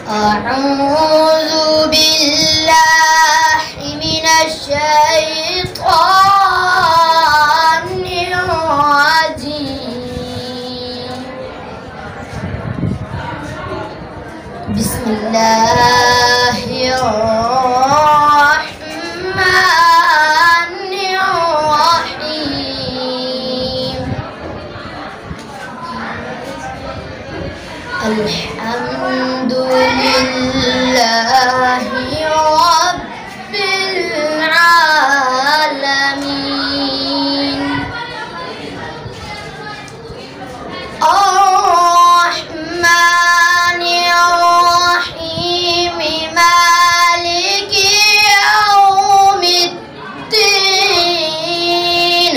أعوذ بالله من الشيطان الرجيم. بسم الله الرحمن الرحيم. الحمد لله رب العالمين. الرحمن الرحيم مالك يوم الدين.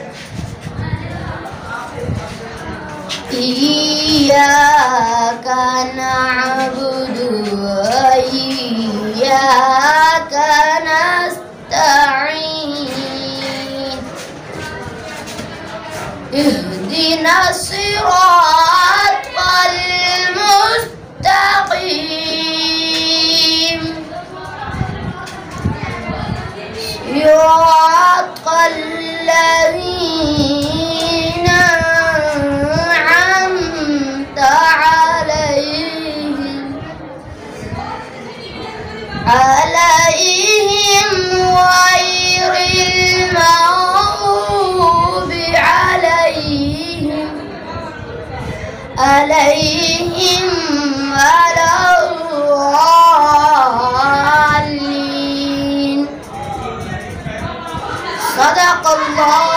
إياك نعبد وإياك نستعين. اهدنا الصراط المستقيم، صراط الذين أنعمت عليهم غير المغضوب عليهم ولا الضالين. صدق الله